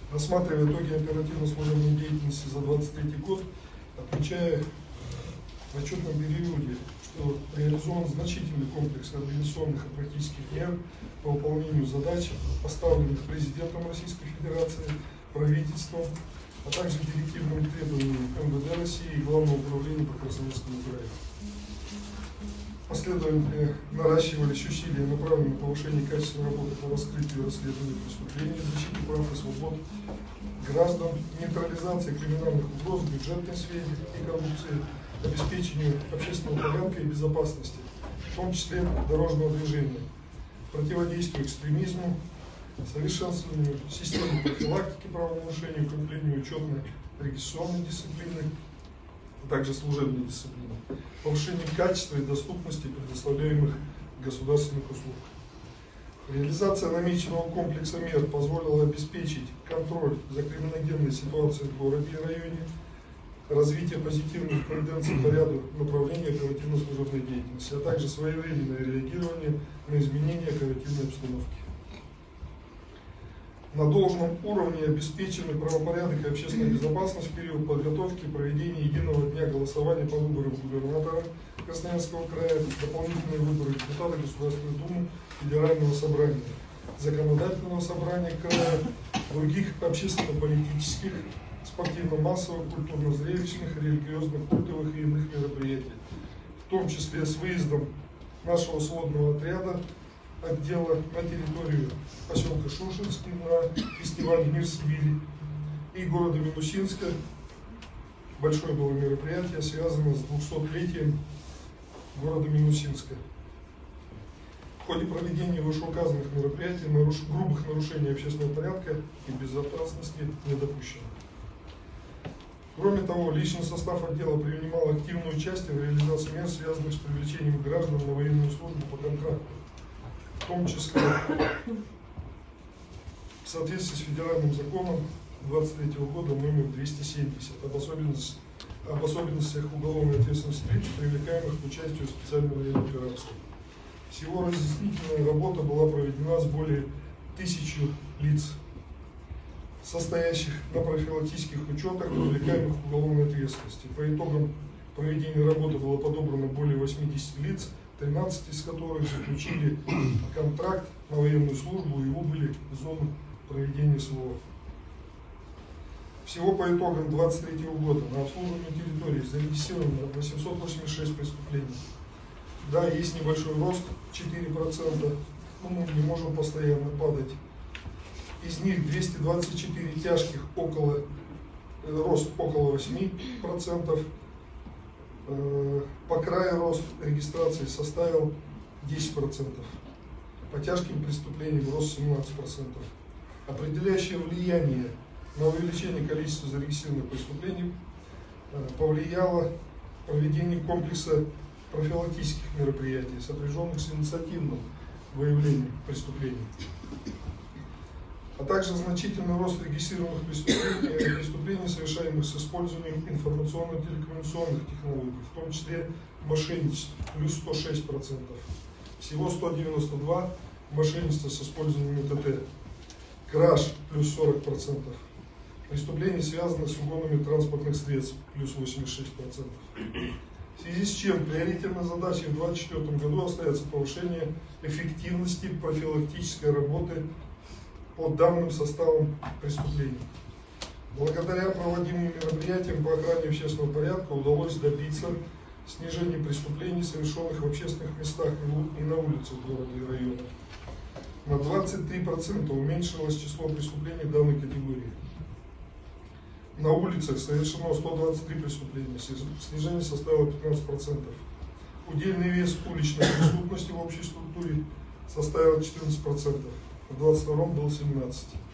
Рассматривая итоги оперативно-служебной деятельности за 2023 год, отмечая в отчетном периоде, что реализован значительный комплекс организационных и практических мер по выполнению задач, поставленных президентом Российской Федерации, правительством, а также директивным требованиям МВД России и Главного управления по Красноярскому краю. Последовательно наращивались усилия, направленные на повышение качества работы по раскрытию и расследованию преступлений, защите прав и свобод граждан, нейтрализации криминальных угроз, бюджетной сфере и коррупции, обеспечению общественного порядка и безопасности, в том числе дорожного движения, противодействию экстремизму, совершенствованию системы профилактики правонарушений, укреплению учетно-регистрационной дисциплины, а также служебной дисциплины, повышению качества и доступности предоставляемых государственных услуг. Реализация намеченного комплекса мер позволила обеспечить контроль за криминогенной ситуацией в городе и районе, развитие позитивных тенденций по ряду направлений оперативно-служебной деятельности, а также своевременное реагирование на изменения оперативной обстановки. На должном уровне обеспечены правопорядок и общественная безопасность в период подготовки и проведения единого дня голосования по выборам губернатора Красноярского края, дополнительные выборы депутата Государственной Думы, Федерального собрания, Законодательного собрания края, других общественно-политических, спортивно-массовых, культурно-зрелищных, религиозных, культовых и иных мероприятий, в том числе с выездом нашего сводного отряда отдела на территорию поселка Шушинский на фестиваль «Мир Сибири» и города Минусинска. Большое было мероприятие, связанное с 200-летием города Минусинска. В ходе проведения вышеуказанных мероприятий грубых нарушений общественного порядка и безопасности не допущено. Кроме того, личный состав отдела принимал активное участие в реализации мер, связанных с привлечением граждан на военную службу по контракту, в том числе в соответствии с федеральным законом 2023 года номер 270 об особенностях уголовной ответственности лиц, привлекаемых к участию в специальной военной операции. Всего разъяснительная работа была проведена с более 1000 лиц, состоящих на профилактических учетах, привлекаемых к уголовной ответственности. По итогам проведения работы было подобрано более 80 лиц, 13 из которых заключили контракт на военную службу и убыли в зону проведения СВО. Всего по итогам 2023 года на обслуживании территории зарегистрировано 886 преступлений. Да, есть небольшой рост, 4%, но мы не можем постоянно падать. Из них 224 тяжких, рост около 8%. По краю рост регистрации составил 10%. По тяжким преступлениям рост 17%. Определяющее влияние на увеличение количества зарегистрированных преступлений повлияло проведение комплекса профилактических мероприятий, сопряженных с инициативным выявлением преступлений, а также значительный рост регистрированных преступлений, совершаемых с использованием информационно-телекоммуникационных технологий, в том числе мошенничество, плюс 106%. Всего 192 мошенничества с использованием ИТТ. Краж, плюс 40%. Преступления, связанные с угонами транспортных средств, плюс 86%. В связи с чем приоритетной задачей в 2024 году остается повышение эффективности профилактической работы по данным составам преступлений. Благодаря проводимым мероприятиям по охране общественного порядка удалось добиться снижения преступлений, совершенных в общественных местах и на улицах города и района. На 23% уменьшилось число преступлений данной категории. На улицах совершено 123 преступления, снижение составило 15%. Удельный вес уличной преступности в общей структуре составил 14%. В 2022 был 17%.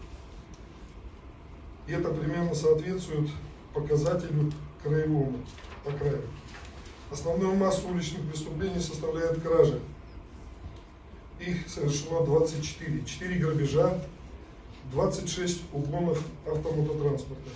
И это примерно соответствует показателю краевому, по краю. Основную массу уличных преступлений составляют кражи. Их совершено 24. 4 грабежа, 26 угонов автомототранспорта.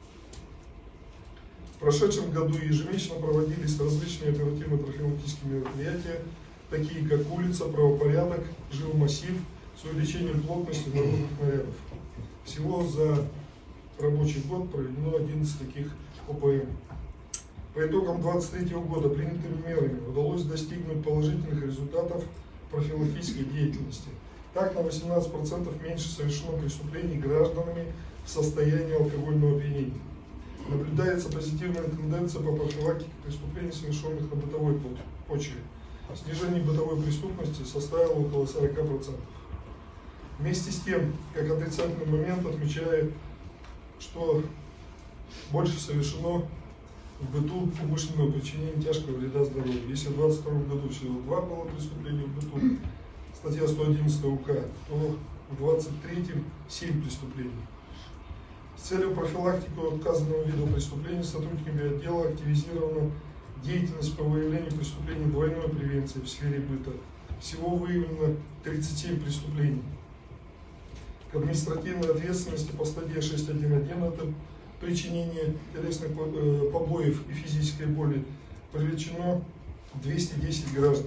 В прошедшем году ежемесячно проводились различные оперативно-профилактические мероприятия, такие как улица, правопорядок, жилмассив, с увеличением плотности наружных нарядов. Всего за рабочий год проведено 11 таких ОПМ. По итогам 2023 года принятыми мерами удалось достигнуть положительных результатов профилактической деятельности. Так, на 18% меньше совершено преступлений гражданами в состоянии алкогольного опьянения. Наблюдается позитивная тенденция по профилактике преступлений, совершенных на бытовой почве. Снижение бытовой преступности составило около 40%. Вместе с тем, как отрицательный момент, отмечаю, что больше совершено в быту умышленного причинения тяжкого вреда здоровью. Если в 2022 году всего 2 было преступления в быту, статья 111 УК, то в 2023 7 преступлений. С целью профилактики указанного вида преступлений сотрудниками отдела активизирована деятельность по выявлению преступлений двойной превенции в сфере быта. Всего выявлено 37 преступлений. К административной ответственности по статье 6.1.1 это причинение телесных побоев и физической боли привлечено 210 граждан.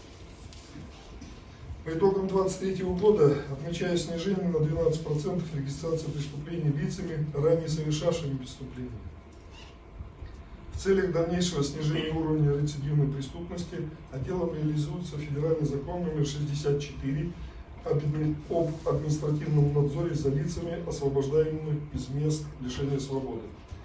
По итогам 2023 года отмечаю снижение на 12% регистрации преступлений лицами, ранее совершавшими преступления. В целях дальнейшего снижения уровня рецидивной преступности отделом реализуется федеральный закон номер 64 об административном надзоре за лицами, освобождаемыми из мест лишения свободы.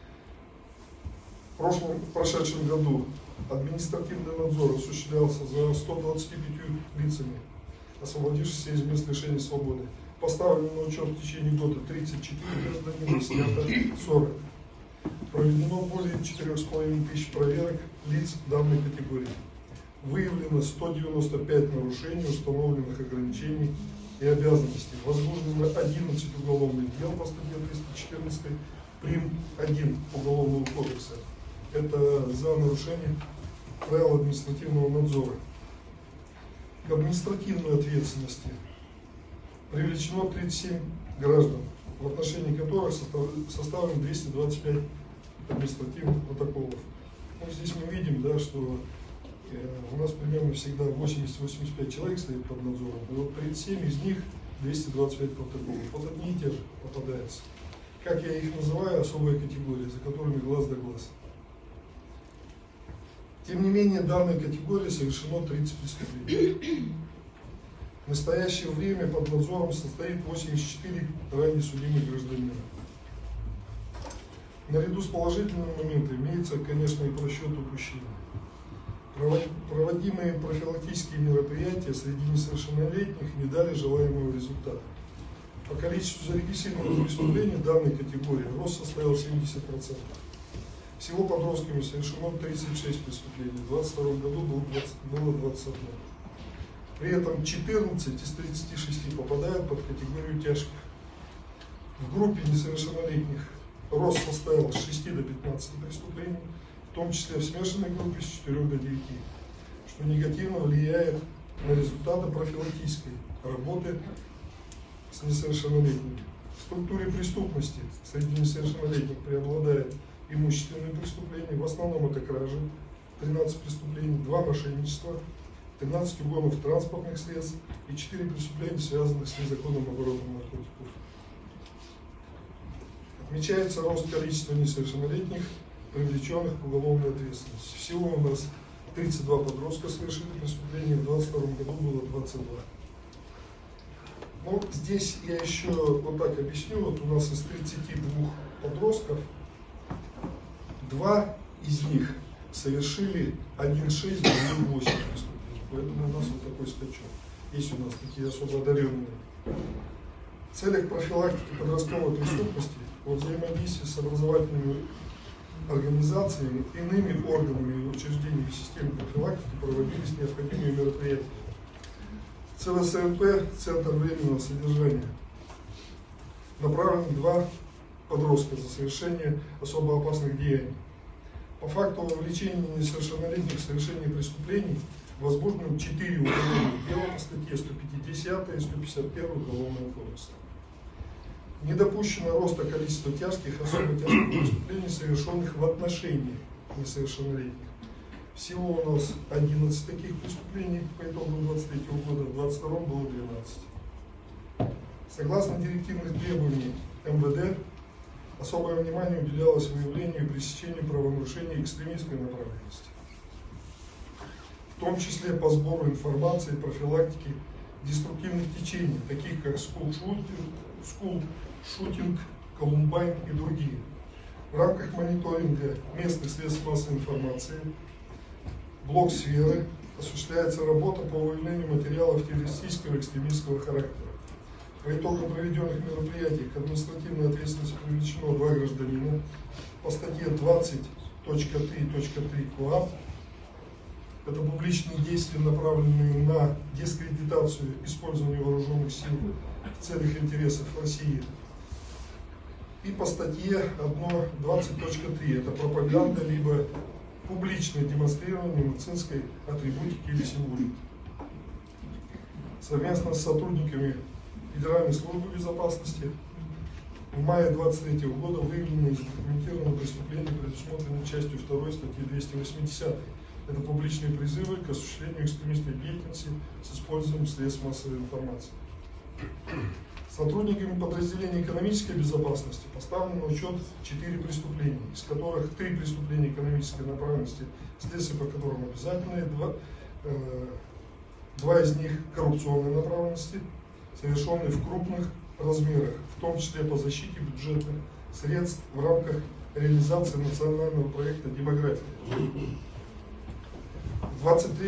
В прошедшем году административный надзор осуществлялся за 125 лицами, освободившихся из мест лишения свободы. Поставлено на учет в течение года 34 гражданина, снято 40. Проведено более 4500 проверок лиц данной категории. Выявлено 195 нарушений установленных ограничений и обязанностей. Возбуждено 11 уголовных дел по статье 314 прим. 1 Уголовного кодекса. Это за нарушение правил административного надзора. К административной ответственности привлечено 37 граждан, в отношении которых составлено 225 административных протоколов. Ну, здесь мы видим, да, что у нас примерно всегда 80-85 человек стоит под надзором, и вот 37 из них 225 протоколов. Вот одни и те же попадаются. Как я их называю, особая категория, за которыми глаз да глаз. Тем не менее, данной категории совершено 30 преступлений. В настоящее время под надзором состоит 84 ранее судимых гражданина. Наряду с положительными моментами имеется, конечно, и просчет упущений. Проводимые профилактические мероприятия среди несовершеннолетних не дали желаемого результата. По количеству зарегистрированных преступлений данной категории рост составил 70%. Всего подростками совершено 36 преступлений, в 2022 году было 21. При этом 14 из 36 попадают под категорию тяжких. В группе несовершеннолетних рост составил с 6 до 15 преступлений, в том числе в смешанной группе с 4 до 9, что негативно влияет на результаты профилактической работы с несовершеннолетними. В структуре преступности среди несовершеннолетних преобладает имущественные преступления, в основном это кражи, 13 преступлений, 2 мошенничества, 13 угонов транспортных средств и 4 преступления, связанных с незаконным оборотом наркотиков. Отмечается рост количества несовершеннолетних, привлеченных к уголовной ответственности. Всего у нас 32 подростка совершили преступления, в 2022 году было 22. Ну, здесь я еще вот так объясню. Вот у нас из 32 подростков 2 из них совершили 1,6 до 1,8 преступлений. Поэтому у нас вот такой скачок. Есть у нас такие особо одаренные. В целях профилактики подростковой преступности, взаимодействия с образовательными организациями, иными органами и учреждениями системы профилактики проводились необходимые мероприятия. ЦВСНП, Центр временного содержания, направлены 2 подростка за совершение особо опасных деяний. По факту вовлечения несовершеннолетних в совершение преступлений возбуждено 4 уголовных дела по статье 150 и 151 Уголовного кодекса. Не допущено роста количества тяжких и особо тяжких преступлений, совершенных в отношении несовершеннолетних. Всего у нас 11 таких преступлений по итогам 2023 года, в 2022 было 12. Согласно директивных требований МВД, Особое внимание уделялось выявлению и пресечению правонарушений экстремистской направленности, в том числе по сбору информации и профилактике деструктивных течений, таких как скул-шутинг, Колумбайн и другие. В рамках мониторинга местных средств массовой информации блок-сферы осуществляется работа по выявлению материалов террористического и экстремистского характера. По итогам проведенных мероприятий к административной ответственности привлечено 2 гражданина по статье 20.3.3 КоАП. Это публичные действия, направленные на дискредитацию использования вооруженных сил в целях интересов России. И по статье 1.20.3 это пропаганда либо публичное демонстрирование нацистской атрибутики или символики. Совместно с сотрудниками Федеральной службы безопасности в мае 2023 года выявлено и задокументировано преступление, предусмотренное частью 2 статьи 280. Это публичные призывы к осуществлению экстремистской деятельности с использованием средств массовой информации. Сотрудниками подразделения экономической безопасности поставлено на учет 4 преступления, из которых 3 преступления экономической направленности, следствие по которым обязательное, 2 из них коррупционной направленности, совершенные в крупных размерах, в том числе по защите бюджетных средств в рамках реализации национального проекта «Демография». В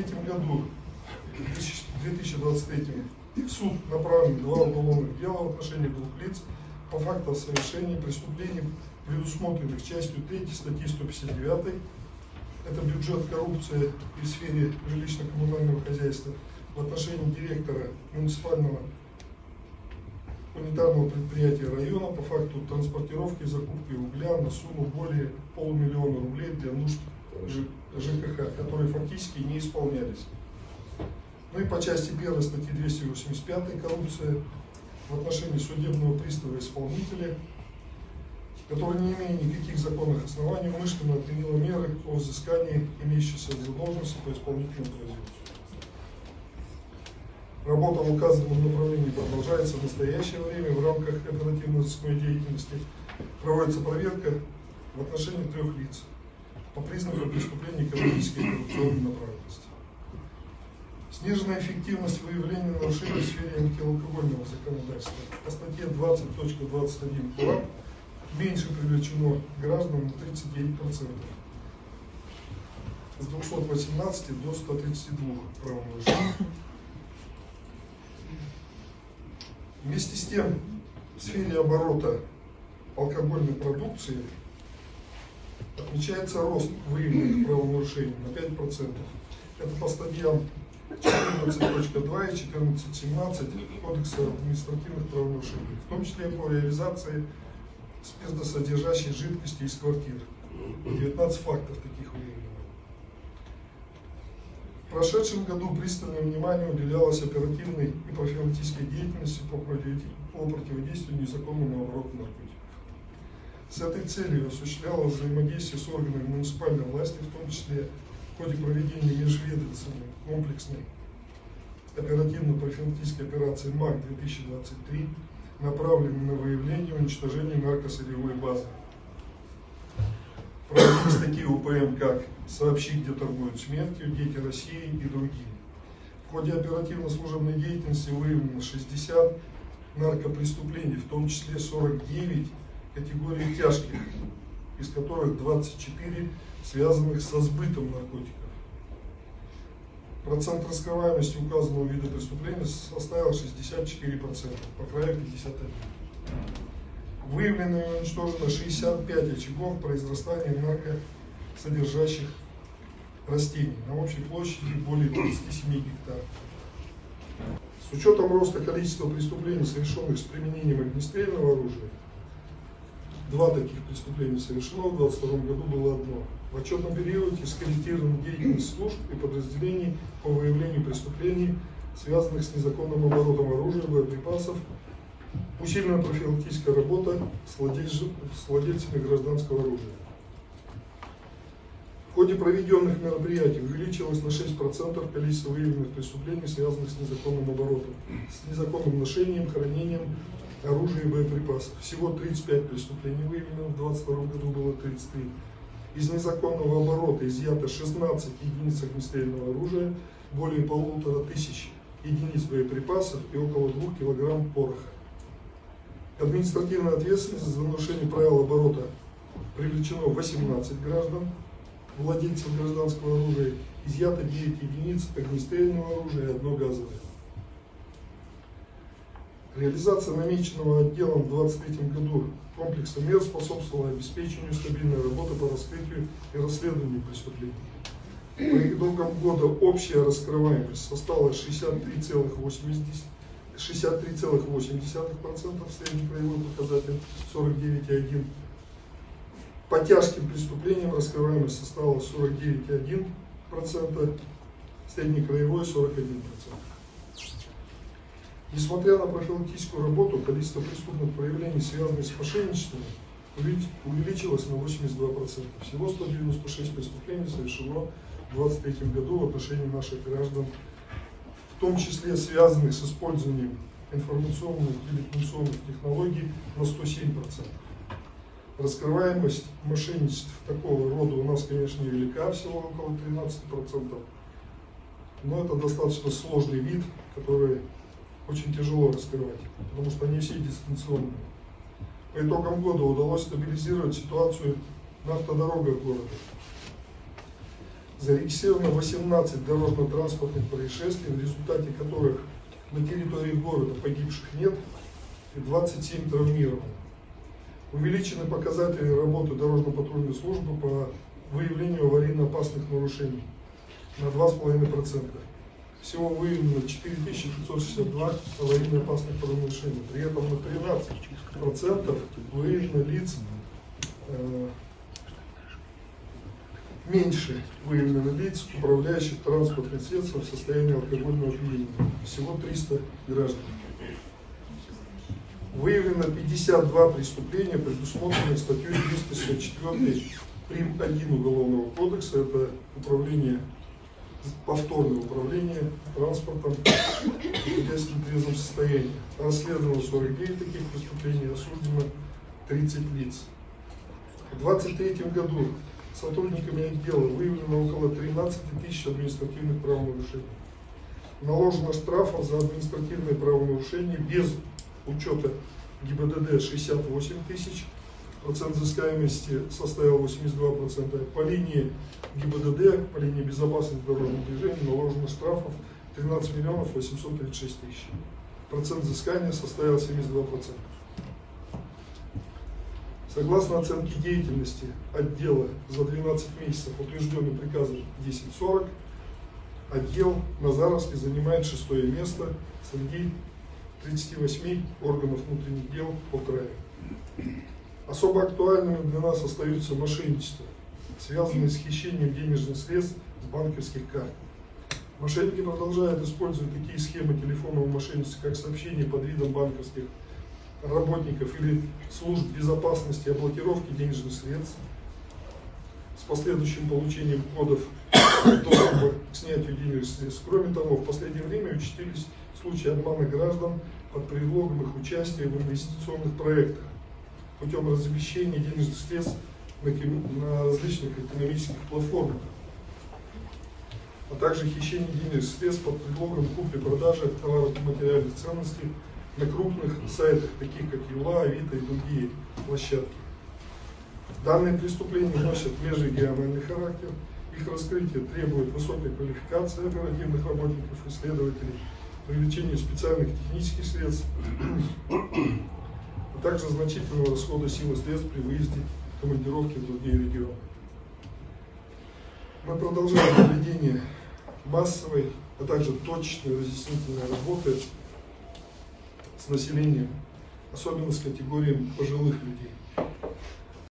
2023 в суд направлены 2 уголовных дела в отношении 2 лиц по факту совершения преступлений, предусмотренных частью 3 статьи 159. Это бюджет, коррупция в сфере жилищно-коммунального хозяйства в отношении директора муниципального унитарного предприятия района по факту транспортировки и закупки угля на сумму более 500 000 рублей для нужд ЖКХ, которые фактически не исполнялись. Ну и по части 1 статьи 285 коррупция в отношении судебного пристава исполнителя, который, не имея никаких законных оснований, умышленно отменила меры о взыскании имеющейся задолженности по исполнительному производству. Работа в указанном направлении продолжается в настоящее время. В рамках оперативно-розыскной деятельности проводится проверка в отношении 3 лиц по признакам преступления экономической и коррупционной направленности. Сниженная эффективность выявления нарушений в сфере антиалкогольного законодательства. По статье 20.21 КоАП меньше привлечено граждан на 39%. С 218 до 132 правонарушений. Вместе с тем, в сфере оборота алкогольной продукции отмечается рост выявленных правонарушений на 5%. Это по статьям 14.2 и 14.17 Кодекса административных правонарушений, в том числе по реализации спиртосодержащей жидкости из квартир. 19 фактов таких выявлено. В прошедшем году пристальное внимание уделялось оперативной и профилактической деятельности по противодействию незаконному обороту наркотиков. С этой целью осуществлялось взаимодействие с органами муниципальной власти, в том числе в ходе проведения межведомственной комплексной оперативно-профилактической операции МАК-2023, направленной на выявление и уничтожение наркосырьевой базы. Проводились такие УПМ, как «Сообщи, где торгуют смертью», «Дети России» и другие. В ходе оперативно-служебной деятельности выявлено 60 наркопреступлений, в том числе 49 категорий тяжких, из которых 24 связанных со сбытом наркотиков. Процент раскрываемости указанного вида преступления составил 64%, по краю 51%. Выявлено и уничтожено 65 очагов произрастания наркосодержащих растений на общей площади более 37 гектаров. С учетом роста количества преступлений, совершенных с применением огнестрельного оружия, 2 таких преступления совершено, в 2022 году было 1. В отчетном периоде скорректирована деятельность служб и подразделений по выявлению преступлений, связанных с незаконным оборотом оружия, боеприпасов, усилена профилактическая работа с владельцами гражданского оружия. В ходе проведенных мероприятий увеличилось на 6% количество выявленных преступлений, связанных с незаконным оборотом, с незаконным ношением, хранением оружия и боеприпасов. Всего 35 преступлений выявлено, в 2022 году было 33. Из незаконного оборота изъято 16 единиц огнестрельного оружия, более 1500 единиц боеприпасов и около 2 килограмм пороха. Административная ответственность за нарушение правил оборота привлечено 18 граждан, владельцев гражданского оружия, изъято 9 единиц огнестрельного оружия и 1 газовое. Реализация намеченного отделом в 2023 году комплекса мер способствовала обеспечению стабильной работы по раскрытию и расследованию преступлений. По итогам года общая раскрываемость составила 63,8%, средний краевой показатель 49,1%. По тяжким преступлениям раскрываемость составила 49,1%, средний краевой 41%. Несмотря на профилактическую работу, количество преступных проявлений, связанных с мошенничеством, увеличилось на 82%. Всего 196 преступлений совершено в 2023 году в отношении наших граждан, в том числе связанных с использованием информационных и телекоммуникационных технологий на 107%. Раскрываемость мошенничеств такого рода у нас, конечно, невелика, всего около 13%. Но это достаточно сложный вид, который очень тяжело раскрывать, потому что они все дистанционные. По итогам года удалось стабилизировать ситуацию на автодорогах города. Зарегистрировано 18 дорожно-транспортных происшествий, в результате которых на территории города погибших нет и 27 травмированных. Увеличены показатели работы дорожно-патрульной службы по выявлению аварийно-опасных нарушений на 2,5%. Всего выявлено 4562 аварийно-опасных правонарушений. При этом на 13% выявлено лиц, меньше выявлено лиц, управляющих транспортным средством в состоянии алкогольного опьянения. Всего 300 граждан. Выявлено 52 преступления, предусмотренных статьей 264 прим. 1 Уголовного кодекса. Это повторное управление транспортом в нетрезвом состоянии. Расследовано 49 таких преступлений, осуждено 30 лиц. В 2023 году сотрудниками отдела выявлено около 13 тысяч административных правонарушений. Наложено штрафов за административные правонарушения без учета ГИБДД 68 тысяч. Процент взыскаемости составил 82%. По линии ГИБДД, по линии безопасности дорожного движения наложено штрафов 13 миллионов 836 тысяч. Процент взыскания составил 72%. Согласно оценке деятельности отдела за 12 месяцев, утвержденным приказом 1040, отдел Назаровский занимает 6-е место среди 38 органов внутренних дел по краю. Особо актуальными для нас остаются мошенничества, связанные с хищением денежных средств с банковских карт. Мошенники продолжают использовать такие схемы телефонного мошенничества, как сообщения под видом банковских работников или служб безопасности о блокировке денежных средств с последующим получением кодов доступа к снятию денежных средств. Кроме того, в последнее время участились случаи обмана граждан под предлогом их участия в инвестиционных проектах путем размещения денежных средств на различных экономических платформах, а также хищение денежных средств под предлогом купли-продажи товаров и материальных ценностей на крупных сайтах, таких как Юла, Авито и другие площадки. Данные преступления носят межрегиональный характер. Их раскрытие требует высокой квалификации оперативных работников и следователей, привлечения специальных технических средств, а также значительного расхода сил и средств при выезде в командировки в другие регионы. Мы продолжаем проведение массовой, а также точечной разъяснительной работы с населением, особенно с категорией пожилых людей.